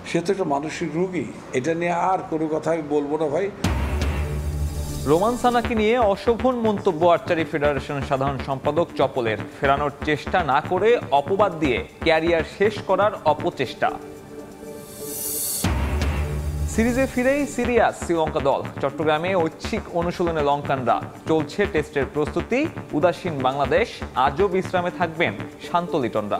সে তো একটা মানসিক রোগী। এটা নিয়ে আর কোনো কথা আমি বলবো না ভাই। রোমান সানাকে নিয়ে অশোভন মন্তব্য আর্চারি ফেডারেশনের সাধারণ সম্পাদক চপলের। ফেরানোর চেষ্টা না করে অপবাদ দিয়ে ক্যারিয়ার শেষ করার অপচেষ্টা। সিরিজে ফিরেই সিরিয়াস শ্রীলঙ্কা দল। চট্টগ্রামে ঐচ্ছিক অনুশীলনে লঙ্কানরা। চলছে টেস্টের প্রস্তুতি। উদাসীন বাংলাদেশ। আজও বিশ্রামে থাকবেন শান্ত লিটনরা।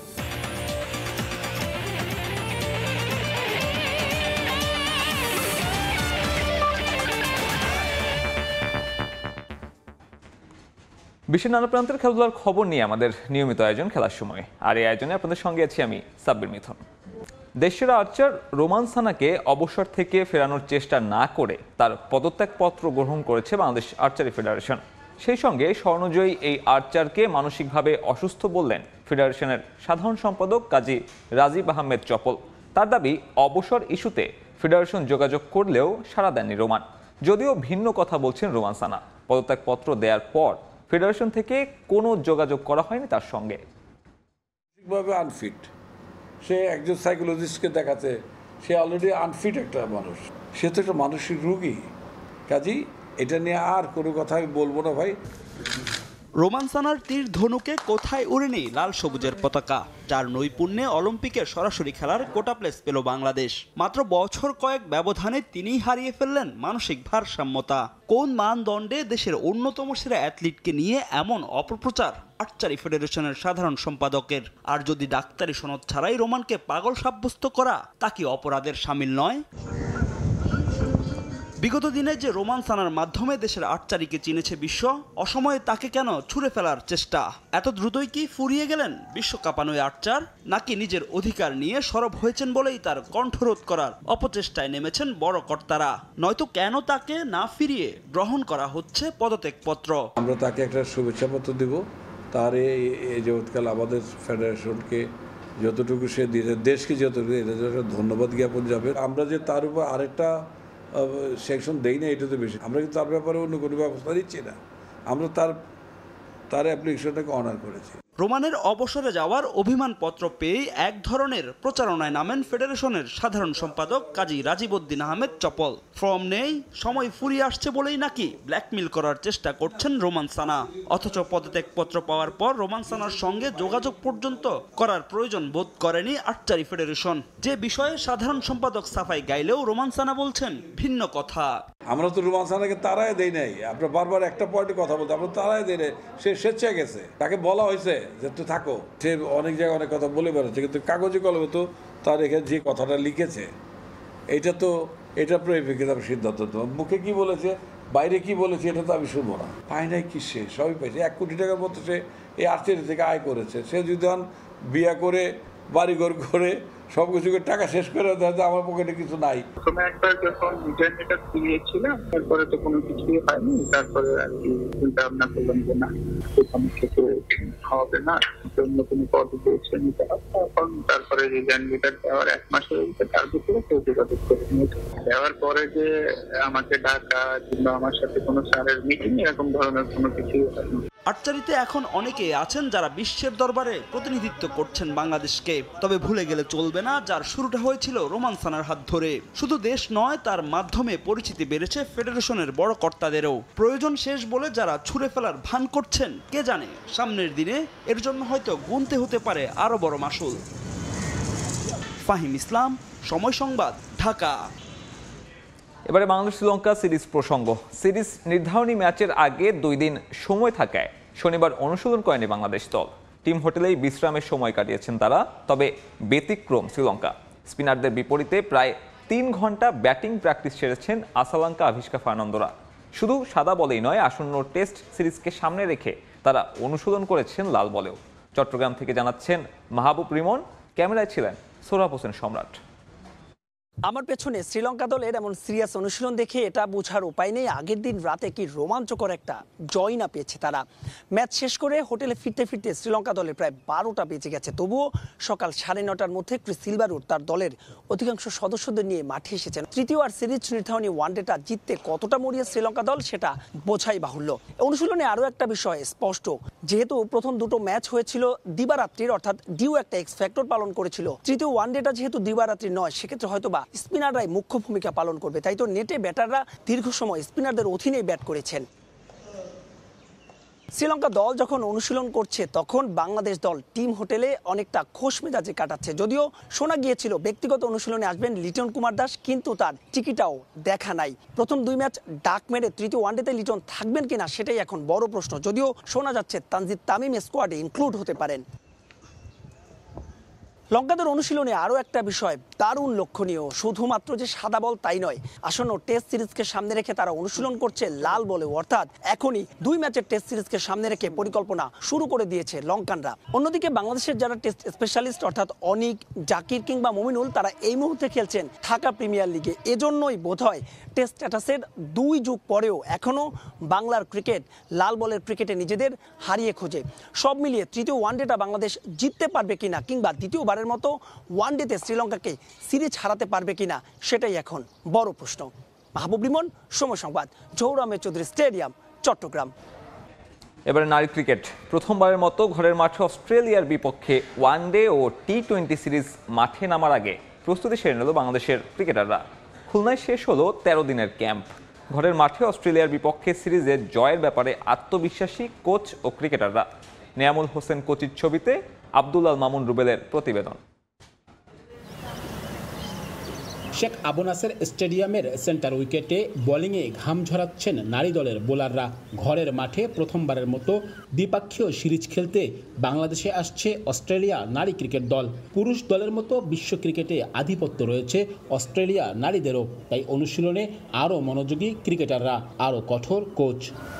বিশ্বের নানা প্রান্তের খেলাধুলার খবর নিয়ে আমাদের নিয়মিত আয়োজন খেলার সময়। আর এই আয়োজনে আপনাদের সঙ্গে আছি আমি সাব্বির মিথুন। দেশের আর্চার রোমান সানাকে অবসর থেকে ফেরানোর চেষ্টা না করে তার পদত্যাগপত্র গ্রহণ করেছে বাংলাদেশ আর্চারি ফেডারেশন। সেই সঙ্গে স্বর্ণজয়ী এই আর্চারকে মানসিকভাবে অসুস্থ বললেন ফেডারেশনের সাধারণ সম্পাদক কাজী রাজীব আহমেদ চপল। তার দাবি, অবসর ইস্যুতে ফেডারেশন যোগাযোগ করলেও সাড়া দেননি রোমান। যদিও ভিন্ন কথা বলছেন রোমান সানা। পদত্যাগপত্র দেওয়ার পর ফেডারেশন থেকে কোনো যোগাযোগ করা হয়নি তার সঙ্গে। আনফিট, সে একজন সাইকোলজিস্টকে দেখাতে, সে অলরেডি আনফিট একটা মানুষ। সে তো একটা মানসিক রোগী। কাজী এটা নিয়ে আর কোনো কথা আমি বলবো না ভাই। রোমান সানার তীর ধনুকে কোথায় উড়েনি লাল সবুজের পতাকা, যার নৈপুণ্যে অলিম্পিকে সরাসরি খেলার কোটা প্লেস পেল বাংলাদেশ। মাত্র বছর কয়েক ব্যবধানে তিনিই হারিয়ে ফেললেন মানসিক ভারসাম্যতা। কোন মানদণ্ডে দেশের অন্যতম সেরা অ্যাথলিটকে নিয়ে এমন অপপ্রচার আর্চারি ফেডারেশনের সাধারণ সম্পাদকের? আর যদি ডাক্তারি সনদ ছাড়াই রোমানকে পাগল সাব্যস্ত করা, তা কি অপরাধের শামিল নয়? বিগত দিনে যে রোমান সানার মাধ্যমে দেশের আর্চারিকে চিনেছে বিশ্ব, অসময়ে তাকে কেন ছুঁড়ে ফেলার চেষ্টা? এত দ্রুতই কি ফুরিয়ে গেলেন বিশ্ব কাঁপানো আর্চার? নাকি নিজের অধিকার নিয়ে সরব হয়েছেন বলেই তার কণ্ঠরোধ করার অপচেষ্টায় নেমেছেন বড় কর্তারা? নয়তো কেন তাকে না ফিরিয়ে গ্রহণ করা হচ্ছে পদত্যাগপত্র? আমরা তাকে একটা শুভেচ্ছা পত্র দেব। তার এই যাবৎকাল আমাদের ফেডারেশনকে যতটুকু সে দিয়েছে, দেশকে যতটুকু ধন্যবাদ জ্ঞাপন যাবে। আমরা যে তার উপর আরেকটা সেকশন দেই না, এটা তো বেশি। আমরা কিন্তু তার ব্যাপারে অন্য কোনো ব্যবস্থা দিচ্ছি না। আমরা তার অ্যাপ্লিকেশনটাকে অনার করেছি। রোমানের অবসরে যাওয়ার অভিমানপত্র পেয়ে এক ধরনের প্রচারণায় নামেন ফেডারেশনের সাধারণ সম্পাদক কাজী রাজীবউদ্দিন আহমেদ চপল। ফর্ম নেই, সময় ফুরিয়ে আসছে বলেই নাকি ব্ল্যাকমেল করার চেষ্টা করছেন রোমান সানা। অথচ পদত্যাগপত্র পাওয়ার পর রোমান সানার সঙ্গে যোগাযোগ পর্যন্ত করার প্রয়োজন বোধ করেনি আর্চারি ফেডারেশন। যে বিষয়ে সাধারণ সম্পাদক সাফাই গাইলেও রোমান সানা বলছেন ভিন্ন কথা। আমরা তো রোমান সানাকে তারাই দেই নাই। আপনার বারবার একটা পয়েন্টে কথা বলতে, আমরা তারাই দেই নাই। সে স্বেচ্ছায় গেছে, তাকে বলা হয়েছে যে তুই থাকো। সে অনেক জায়গায় অনেক কথা বলে বেড়াচ্ছে, কিন্তু কাগজে কলমে তো তার এখানে যে কথাটা লিখেছে, এটা প্রেক্ষিতে আমি সিদ্ধান্ত দেবো। মুখে কি বলেছে, বাইরে কি বলেছে, এটা তো আমি শুনবো না। পায় নাই কি, সে সবই পাইছে। 1 কোটি টাকার মতো সে এই আর্চারি থেকে আয় করেছে। সে যদি বিয়া করে, বাড়িঘর করে, সব কিছু টাকা শেষ করে দেয়, আমার পকেটে কিছু নাই। প্রথমে একবার যখন ইন্টারনেটে খুলিয়েছিলাম, তারপরে তো কোনো কিছুই হয়নি। তারপরে আর কি চিন্তা ভাবনা করলাম যে না, এখানে থেকে হবে না, অন্য কোনো পদ পেয়েছে নিতে হবে। এখন তারপরে রিজাইন লেটার দেওয়ার 1 মাসের ভিতরে তার ভিতরে কেউ যোগাযোগ করে নিয়েছে। দেওয়ার পরে যে আমাকে ডাকা কিংবা আমার সাথে কোনো স্যারের মিটিং, এরকম ধরনের কোনো কিছুই হয়নি। আর্চারিতে এখন অনেকেই আছেন যারা বিশ্বের দরবারে প্রতিনিধিত্ব করছেন বাংলাদেশকে। তবে ভুলে গেলে চলবে না, যার শুরুটা হয়েছিল রোমান সানার হাত ধরে। শুধু দেশ নয়, তার মাধ্যমে পরিচিতি বেড়েছে ফেডারেশনের বড় কর্তাদেরও। প্রয়োজন শেষ বলে যারা ছুঁড়ে ফেলার ভান করছেন, কে জানে সামনের দিনে এর জন্য হয়তো গুনতে হতে পারে আরো বড় মাসুল। ফাহিম ইসলাম, সময় সংবাদ, ঢাকা। এবারে বাংলাদেশ শ্রীলঙ্কা সিরিজ প্রসঙ্গ। সিরিজ নির্ধারণী ম্যাচের আগে 2 দিন সময় থাকায় শনিবার অনুশীলন করেনি বাংলাদেশ দল। টিম হোটেলেই বিশ্রামের সময় কাটিয়েছেন তারা। তবে ব্যতিক্রম শ্রীলঙ্কা। স্পিনারদের বিপরীতে প্রায় 3 ঘন্টা ব্যাটিং প্র্যাকটিস সেরেছেন আসালাঙ্কা, আভিষ্কা ফার্নান্দোরা। শুধু সাদা বলেই নয়, আসন্ন টেস্ট সিরিজকে সামনে রেখে তারা অনুশীলন করেছেন লাল বলেও। চট্টগ্রাম থেকে জানাচ্ছেন মাহবুব রিমন, ক্যামেরায় ছিলেন সোহরাব হোসেন সম্রাট। আমার পেছনে শ্রীলঙ্কা দলের এমন সিরিয়াস অনুশীলন দেখে এটা বোঝার উপায় নেই আগের দিন রাতে কি রোমাঞ্চকর একটা জয় না পেয়েছে তারা। ম্যাচ শেষ করে হোটেলে ফিরতে ফিরতে শ্রীলঙ্কা দলের প্রায় 12টা বেজে গেছে, তবুও সকাল 9:30টার মধ্যে ক্রিস সিলভারউড তার দলের অধিকাংশ সদস্যদের নিয়ে মাঠে এসেছেন। তৃতীয় আর সিরিজ নির্ধারণী ওয়ানডেটা জিততে কতটা মরিয়া শ্রীলঙ্কা দল সেটা বোঝাই বাহুল্য। অনুশীলনে আরও একটা বিষয় স্পষ্ট, যেহেতু প্রথম দুটো ম্যাচ হয়েছিল দিবারাত্রির, অর্থাৎ ডিউ একটা এক্স ফ্যাক্টর পালন করেছিল, তৃতীয় ওয়ানডেটা যেহেতু দিবারাত্রি নয়, সেক্ষেত্রে হয়তোবা স্পিনাররাই মুখ্য ভূমিকা পালন করবে। তাই তো নেটে ব্যাটাররা দীর্ঘ সময় স্পিনারদের অধীনেই ব্যাট করেছেন। শ্রীলঙ্কা দল যখন অনুশীলন করছে তখন বাংলাদেশ দল টিম হোটেলে অনেকটা খোশ মেজাজে কাটাচ্ছে। যদিও শোনা গিয়েছিল ব্যক্তিগত অনুশীলনে আসবেন লিটন কুমার দাস, কিন্তু তার টিকিটাও দেখা নাই। প্রথম 2 ম্যাচ ডাক মেরে তৃতীয় ওয়ানডেতে লিটন থাকবেন কিনা সেটাই এখন বড় প্রশ্ন। যদিও শোনা যাচ্ছে তানজিদ তামিম স্কোয়াডে ইনক্লুড হতে পারেন। লঙ্কাদের অনুশীলনে আরও একটা বিষয় দারুণ লক্ষণীয়, শুধুমাত্র যে সাদা বল তাই নয়, আসন্ন টেস্ট সিরিজকে সামনে রেখে তারা অনুশীলন করছে লাল বলে, অর্থাৎ এখনই 2 ম্যাচের টেস্ট সিরিজকে সামনে রেখে পরিকল্পনা শুরু করে দিয়েছে লঙ্কানরা। অন্যদিকে বাংলাদেশের যারা টেস্ট স্পেশালিস্ট অর্থাৎ অনিক, জাকির কিংবা মমিনুল, তারা এই মুহূর্তে খেলছেন ঢাকা প্রিমিয়ার লিগে। এজন্যই বোধহয় টেস্ট স্ট্যাটাসের 2 যুগ পরেও এখনও বাংলার ক্রিকেট লাল বলের ক্রিকেটে নিজেদের হারিয়ে খোঁজে। সব মিলিয়ে তৃতীয় ওয়ানডেটা বাংলাদেশ জিততে পারবে কিনা, কিংবা দ্বিতীয়বারের মতো ওয়ানডেতে শ্রীলঙ্কাকে সিরিজ হারাতে পারবে কিনা, সেটাই এখন বড় প্রশ্ন। মাহবুব রিমন, সময় সংবাদ, জহুর আহমেদ চৌধুরী স্টেডিয়াম, চট্টগ্রাম। এবারে নারী ক্রিকেট প্রথমবারের মতো ঘরের মাঠে অস্ট্রেলিয়ার বিপক্ষে ওয়ানডে ও টি20 সিরিজ মাঠে নামার আগে প্রস্তুতি সেরে নিল বাংলাদেশের ক্রিকেটাররা। খুলনায় শেষ হলো 13 দিনের ক্যাম্প। ঘরের মাঠে অস্ট্রেলিয়ার বিপক্ষে সিরিজে জয়ের ব্যাপারে আত্মবিশ্বাসী কোচ ও ক্রিকেটাররা। নেয়ামুল হোসেন কোচির ছবিতে আব্দুল আল মামুন রুবেলের প্রতিবেদন। শেখ আবু নাসের স্টেডিয়ামের সেন্টার উইকেটে বোলিংয়ে ঘাম ঝরাচ্ছেন নারী দলের বোলাররা। ঘরের মাঠে প্রথমবারের মতো দ্বিপাক্ষীয় সিরিজ খেলতে বাংলাদেশে আসছে অস্ট্রেলিয়া নারী ক্রিকেট দল। পুরুষ দলের মতো বিশ্ব ক্রিকেটে আধিপত্য রয়েছে অস্ট্রেলিয়া নারীদেরও, তাই অনুশীলনে আরও মনোযোগী ক্রিকেটাররা, আরও কঠোর কোচ।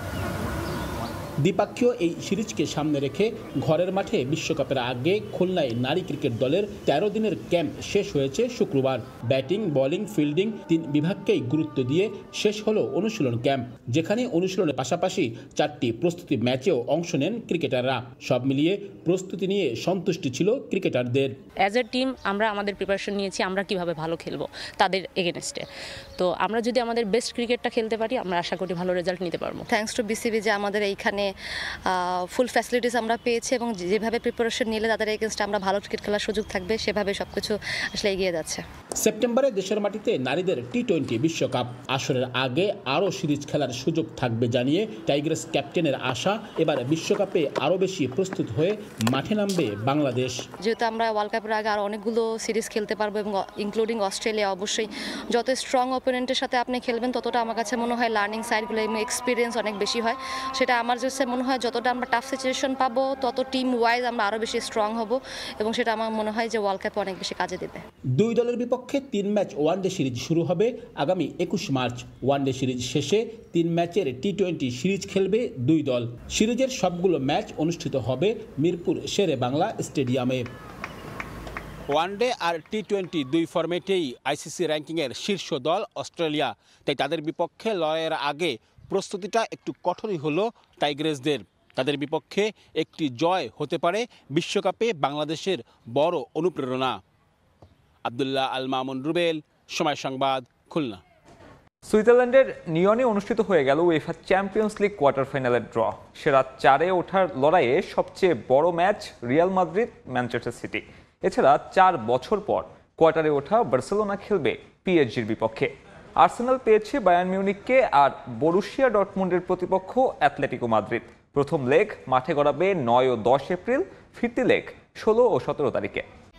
দ্বিপাক্ষীয় এই সিরিজকে সামনে রেখে ঘরের মাঠে বিশ্বকাপের আগে খুলনায় নারী ক্রিকেট দলের 13 দিনের ক্যাম্প শেষ হয়েছে শুক্রবার। ব্যাটিং, বোলিং, ফিল্ডিং 3 বিভাগকেই গুরুত্ব দিয়ে শেষ হলো অনুশীলন ক্যাম্প, যেখানে অনুশীলনের পাশাপাশি 4টি প্রস্তুতি ম্যাচেও অংশ নেন ক্রিকেটাররা। সব মিলিয়ে প্রস্তুতি নিয়ে সন্তুষ্টি ছিল ক্রিকেটারদের। অ্যাজ এ টিম আমরা আমাদের প্রিপারেশন নিয়েছি আমরা কিভাবে ভালো খেলবো তাদের এগেনস্টে। তো আমরা যদি আমাদের বেস্ট ক্রিকেটটা খেলতে পারি আমরা আশা করি ভালো রেজাল্ট নিতে পারবো। থ্যাঙ্কস টু বিসিবি যে আমাদের এইখানে ফুল ফ্যাসিলিটিস আমরা পেয়েছি এবং যেভাবে প্রিপারেশন নিলে তাদের এগেনস্টে আমরা ভালো ক্রিকেট খেলার সুযোগ থাকবে সেভাবে সবকিছু আসলে এগিয়ে যাচ্ছে। সেপ্টেম্বরে দেশের মাটিতে নারীদের টি20 বিশ্বকাপ আসরের আগে আরও সিরিজ খেলার সুযোগ থাকবে জানিয়ে টাইগার্স ক্যাপ্টেনের আশা এবার বিশ্বকাপে আরও বেশি প্রস্তুত হয়ে মাঠে নামবে বাংলাদেশ। যেহেতু আমরা ওয়ার্ল্ড কাপের আগে আরও অনেকগুলো সিরিজ খেলতে পারবো এবং ইনক্লুডিং অস্ট্রেলিয়া, অবশ্যই যত স্ট্রং অপোনেন্টের সাথে আপনি খেলবেন ততটা আমার কাছে মনে হয় লার্নিং সাইডগুলো এবং এক্সপিরিয়েন্স অনেক বেশি হয়। সেটা আমার কাছে মনে হয় যতটা আমরা টাফ সিচুয়েশন পাবো তত টিম ওয়াইজ আমরা আরও বেশি স্ট্রং হব এবং সেটা আমার মনে হয় যে ওয়ার্ল্ড কাপে অনেক বেশি কাজে দেবে। 2 দলের বিপক্ষে 3 ম্যাচ ওয়ানডে সিরিজ শুরু হবে আগামী 21 মার্চ। ওয়ানডে সিরিজ শেষে 3 ম্যাচের টি20 সিরিজ খেলবে 2 দল। সিরিজের সবগুলো ম্যাচ অনুষ্ঠিত হবে মিরপুর শেরে বাংলা স্টেডিয়ামে। ওয়ানডে আর টি20 2 ফরম্যাটেই আইসিসি র্যাঙ্কিংয়ের শীর্ষ দল অস্ট্রেলিয়া, তাই তাদের বিপক্ষে লড়াইয়ের আগে প্রস্তুতিটা একটু কঠোরই হলো টাইগার্সদের। তাদের বিপক্ষে একটি জয় হতে পারে বিশ্বকাপে বাংলাদেশের বড় অনুপ্রেরণা। আব্দুল্লাহ আল মামুন রুবেল, সময় সংবাদ, খুলনা। সুইজারল্যান্ডের নিয়নে অনুষ্ঠিত হয়ে গেল উয়েফা চ্যাম্পিয়ন্স লিগ কোয়ার্টার ফাইনালের ড্র। সেরা 4-এ ওঠার লড়াইয়ে সবচেয়ে বড় match Real Madrid Manchester City. এছাড়া 4 বছর পর কোয়ার্টারে ওঠা বার্সেলোনা খেলবে পিএসজির বিপক্ষে। আর্সেনাল পেয়েছে বায়ার্ন মিউনিখকে, আর বরুশিয়া ডর্টমুন্ডের প্রতিপক্ষ অ্যাথলেটিকো মাদ্রিদ। প্রথম লেগ মাঠে গড়াবে 9 ও 10 এপ্রিল, ফিরতি লেগ 16 ও 17 তারিখে।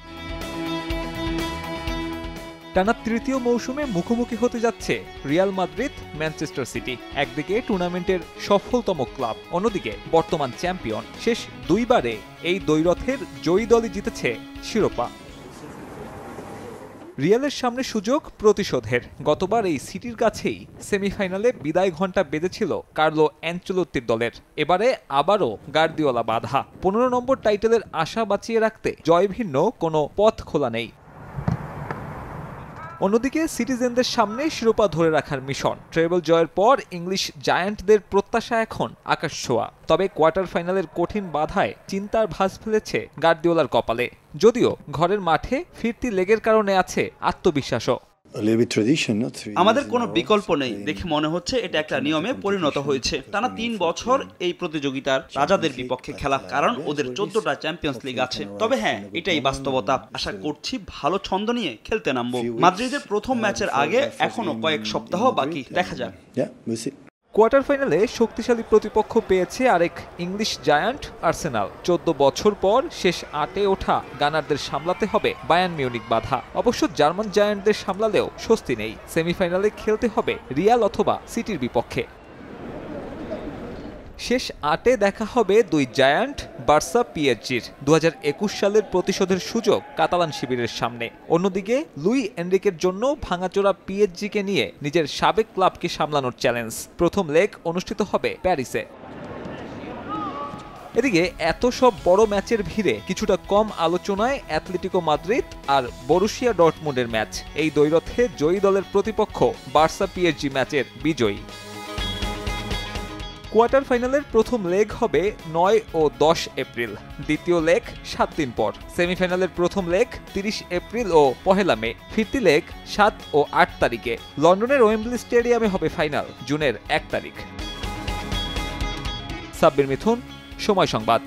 টানা তৃতীয় মৌসুমে মুখোমুখি হতে যাচ্ছে রিয়াল মাদ্রিদ ম্যানচেস্টার সিটি। একদিকে টুর্নামেন্টের সফলতম ক্লাব, অন্যদিকে বর্তমান চ্যাম্পিয়ন। শেষ 2 বারে এই দ্বৈরথের জয়ী দলই জিতেছে শিরোপা। রিয়ালের সামনে সুযোগ প্রতিশোধের। গতবার এই সিটির কাছেই সেমিফাইনালে বিদায় ঘণ্টা বেজেছিল কার্লো অ্যানচেলোত্তির দলের। এবারে আবারও গার্দিওলা বাধা। 15 নম্বর টাইটেলের আশা বাঁচিয়ে রাখতে জয়ভিন্ন কোনো পথ খোলা নেই। অন্যদিকে সিটিজেনদের সামনে শিরোপা ধরে রাখার মিশন। ট্রেবল জয়ের পর ইংলিশ জায়ান্টদের প্রত্যাশা এখন আকাশ ছোঁয়া। তবে কোয়ার্টার ফাইনালের কঠিন বাধায় চিন্তার ভাঁজ ফেলেছে গার্দিওলার কপালে। যদিও ঘরের মাঠে ফিরতি লেগের কারণে আছে আত্মবিশ্বাসও। আমাদের কোনো বিকল্প নেই, দেখে মনে হচ্ছে এটা একটা নিয়মে পরিণত হয়েছে। টানা 3 বছর এই প্রতিযোগিতার রাজাদের বিপক্ষে খেলা, কারণ ওদের 14টা চ্যাম্পিয়ন্স লিগ আছে। তবে হ্যাঁ, এটাই বাস্তবতা। আশা করছি ভালো ছন্দ নিয়ে খেলতে নামবো। মাদ্রিদের প্রথম ম্যাচের আগে এখনো কয়েক সপ্তাহ বাকি, দেখা যাক। কোয়ার্টার ফাইনালে শক্তিশালী প্রতিপক্ষ পেয়েছে আরেক ইংলিশ জায়ান্ট আর্সেনাল। 14 বছর পর শেষ 8-এ ওঠা গানারদের সামলাতে হবে বায়ার্ন মিউনিখ বাধা। অবশ্য জার্মান জায়ান্টদের সামলালেও স্বস্তি নেই। সেমিফাইনালে খেলতে হবে রিয়াল অথবা সিটির বিপক্ষে। শেষ 8-এ দেখা হবে দুই জায়ান্ট বার্সা পিএসজির। 2021 সালের প্রতিশোধের সুযোগ কাতালান শিবিরের সামনে। অন্যদিকে লুই এনরিকের জন্য ভাঙাচোরা পিএসজিকে নিয়ে নিজের সাবেক ক্লাবকে সামলানোর চ্যালেঞ্জ। প্রথম লেগ অনুষ্ঠিত হবে প্যারিসে। এদিকে এত সব বড় ম্যাচের ভিড়ে কিছুটা কম আলোচনায় অ্যাটলেটিকো মাদ্রিদ আর বরুশিয়া ডর্টমুন্ডের ম্যাচ। এই দ্বৈরথে জয়ী দলের প্রতিপক্ষ বার্সা পিএসজি ম্যাচের বিজয়ী। কোয়ার্টার ফাইনালের প্রথম লেগ হবে 9 ও 10 এপ্রিল, দ্বিতীয় লেগ 7 দিন পর। সেমিফাইনালের প্রথম লেগ 30 এপ্রিল ও 1 মে, ফিরতি লেগ 7 ও 8 তারিখে। লন্ডনের ওয়েম্বলি স্টেডিয়ামে হবে ফাইনাল জুনের 1 তারিখ। সাব্বির মিথুন, সময় সংবাদ।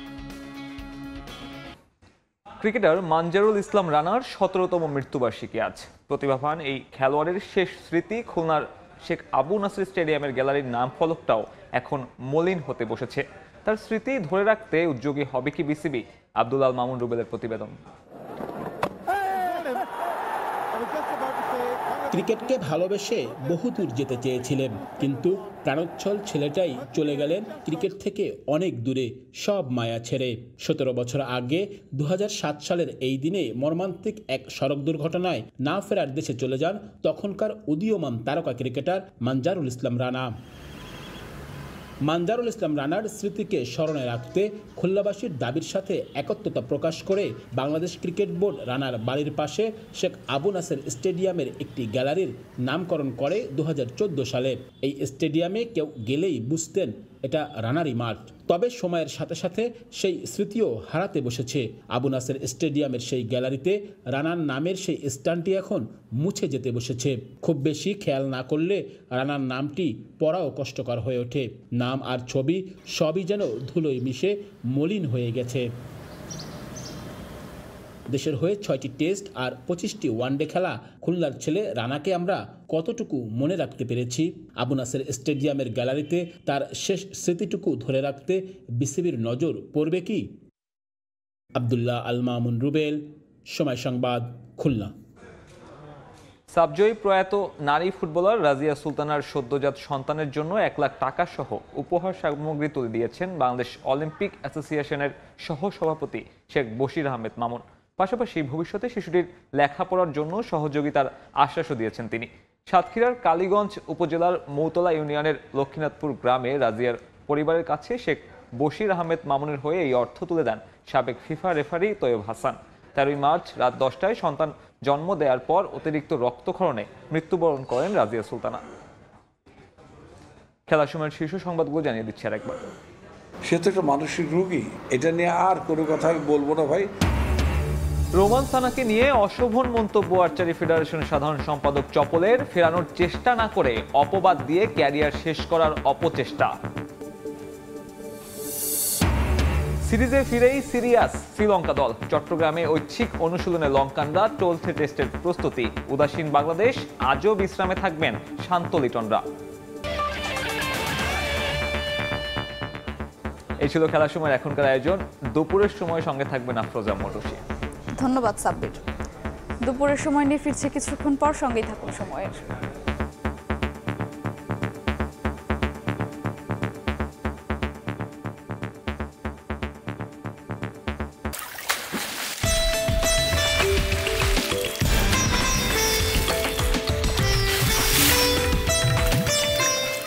ক্রিকেটার মানজারুল ইসলাম রানার 17তম মৃত্যুবার্ষিকী আজ। প্রতিভাবান এই খেলোয়াড়ের শেষ স্মৃতি খুলনার শেখ আবু নাসির স্টেডিয়ামের গ্যালারির নাম ফলকটাও এখন মলিন হতে বসেছে। তার স্মৃতি ধরে রাখতে উদ্যোগী হবে কি বিসিবি? আব্দুল আল মামুন রুবেলের প্রতিবেদন। ক্রিকেটকে ভালোবেসে বহুদূর যেতে চেয়েছিলেন, কিন্তু প্রাণোচ্ছল ছেলেটাই চলে গেলেন ক্রিকেট থেকে অনেক দূরে, সব মায়া ছেড়ে। 17 বছর আগে 2007 সালের এই দিনে মর্মান্তিক এক সড়ক দুর্ঘটনায় না ফেরার দেশে চলে যান তখনকার উদীয়মান তারকা ক্রিকেটার মানজারুল ইসলাম রানা। মানজারুল ইসলাম রানার স্মৃতিকে স্মরণে রাখতে খুলনাবাসীর দাবির সাথে একত্রতা প্রকাশ করে বাংলাদেশ ক্রিকেট বোর্ড রানার বাড়ির পাশে শেখ আবু নাসের স্টেডিয়ামের একটি গ্যালারির নামকরণ করে 2014 সালে। এই স্টেডিয়ামে কেউ গেলেই বুঝতেন এটা রানারই মাঠ। তবে সময়ের সাথে সাথে সেই স্মৃতিও হারাতে বসেছে। আবু নাসের স্টেডিয়ামের সেই গ্যালারিতে রানার নামের সেই স্থানটি এখন মুছে যেতে বসেছে। খুব বেশি খেয়াল না করলে রানার নামটি পড়াও কষ্টকর হয়ে ওঠে। নাম আর ছবি সবই যেন ধুলোয় মিশে মলিন হয়ে গেছে। দেশের হয়ে 6টি টেস্ট আর 25টি ওয়ানডে খেলা খুলনার ছেলে রানাকে আমরা কতটুকু মনে রাখতে পেরেছি? আবু নাসের স্টেডিয়ামের গ্যালারিতে তার শেষ স্মৃতিটুকু ধরে রাখতে বিসিবির নজর পড়বে কি? আব্দুল্লাহ আল মামুন রুবেল, সময় সংবাদ, খুলনা। সাবজয়ী প্রয়াত নারী ফুটবলার রাজিয়া সুলতানার সদ্যজাত সন্তানের জন্য 1 লাখ টাকা সহ উপহার সামগ্রী তুলে দিয়েছেন বাংলাদেশ অলিম্পিক অ্যাসোসিয়েশনের সহসভাপতি শেখ বশির আহমেদ মামুন। পাশাপাশি ভবিষ্যতে শিশুটির লেখাপড়ার জন্য সহযোগিতার আশ্বাসও দিয়েছেন তিনি। সাতক্ষীরার কালীগঞ্জ উপজেলার মৌতলা ইউনিয়নের লক্ষ্মীনাথপুর গ্রামে রাজিয়ার পরিবারের কাছে শেখ বশির আহমেদ মামুনের হয়ে এই অর্থ তুলে দেন সাবেক FIFA referee Taiyab Hasan. 13 March রাত 10টায় সন্তান জন্ম দেওয়ার পর অতিরিক্ত রক্তক্ষরণে মৃত্যুবরণ করেন রাজিয়া সুলতানা। খেলার সময়ের শীর্ষ সংবাদগুলো জানিয়ে দিচ্ছি আরেকবার। সে তো একটা মানসিক রোগী, এটা নিয়ে আর কোনো কথা আমি বলবো না ভাই। রোমান সানাকে নিয়ে অশোভন মন্তব্য আর্চারি ফেডারেশনের সাধারণ সম্পাদক চপলের। ফেরানোর চেষ্টা না করে অপবাদ দিয়ে ক্যারিয়ার শেষ করার অপচেষ্টা। সিরিজে ফিরেই সিরিয়াস শ্রীলঙ্কা দল। চট্টগ্রামে ঐচ্ছিক অনুশীলনে লঙ্কানরা চলছে টেস্টের প্রস্তুতি। উদাসীন বাংলাদেশ, আজও বিশ্রামে থাকবেন শান্ত লিটনরা। এই ছিল খেলার সময় এখনকার আয়োজন। দুপুরের সময় সঙ্গে থাকবেন আফরোজা মরুষি। ধন্যবাদ সাব্বির। দুপুরের সময় নিয়ে ফিরছে কিছুক্ষণ পর, সঙ্গেই থাকুন সময়ের।